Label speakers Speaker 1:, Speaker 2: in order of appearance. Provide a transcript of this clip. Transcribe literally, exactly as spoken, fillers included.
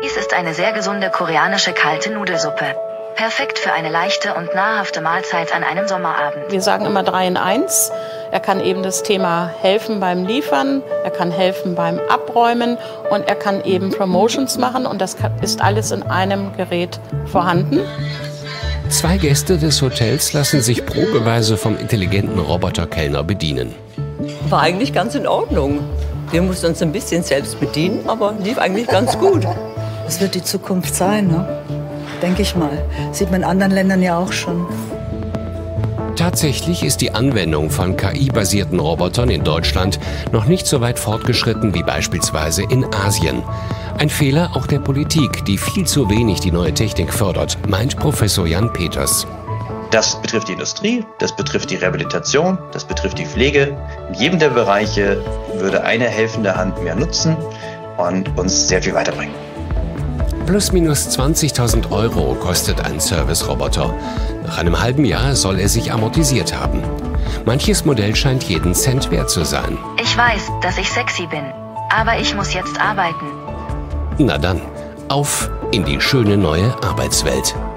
Speaker 1: Dies ist eine sehr gesunde koreanische kalte Nudelsuppe. Perfekt für eine leichte und nahrhafte Mahlzeit an einem Sommerabend.
Speaker 2: Wir sagen immer drei in eins. Er kann eben das Thema helfen beim Liefern, er kann helfen beim Abräumen und er kann eben Promotions machen. Und das ist alles in einem Gerät vorhanden.
Speaker 3: Zwei Gäste des Hotels lassen sich probeweise vom intelligenten Roboterkellner bedienen.
Speaker 4: War eigentlich ganz in Ordnung. Wir mussten uns ein bisschen selbst bedienen, aber lief eigentlich ganz gut.
Speaker 5: Das wird die Zukunft sein, ne? Denke ich mal. Sieht man in anderen Ländern ja auch schon.
Speaker 3: Tatsächlich ist die Anwendung von K I-basierten Robotern in Deutschland noch nicht so weit fortgeschritten wie beispielsweise in Asien. Ein Fehler auch der Politik, die viel zu wenig die neue Technik fördert, meint Professor Jan Peters.
Speaker 6: Das betrifft die Industrie, das betrifft die Rehabilitation, das betrifft die Pflege. In jedem der Bereiche würde eine helfende Hand mehr nutzen und uns sehr viel weiterbringen.
Speaker 3: Plus minus zwanzigtausend Euro kostet ein Service-Roboter. Nach einem halben Jahr soll er sich amortisiert haben. Manches Modell scheint jeden Cent wert zu sein.
Speaker 1: Ich weiß, dass ich sexy bin, aber ich muss jetzt arbeiten.
Speaker 3: Na dann, auf in die schöne neue Arbeitswelt.